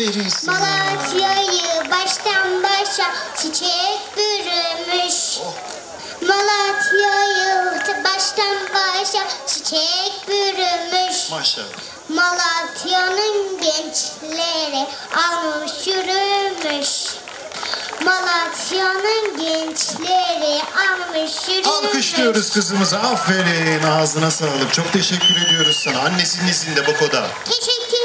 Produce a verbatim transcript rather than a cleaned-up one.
Aferin sana. Malatya'yı baştan başa çiçek bürümüş. Oh. Malatya'yı baştan başa çiçek bürümüş. Maşallah. Malatya'nın gençleri almış yürümüş. Malatya'nın gençleri almış yürümüş. Alkışlıyoruz kızımıza. Aferin. Ağzına sağlık. Çok teşekkür ediyoruz sana. Annesinin izinde bak o da. Teşekkür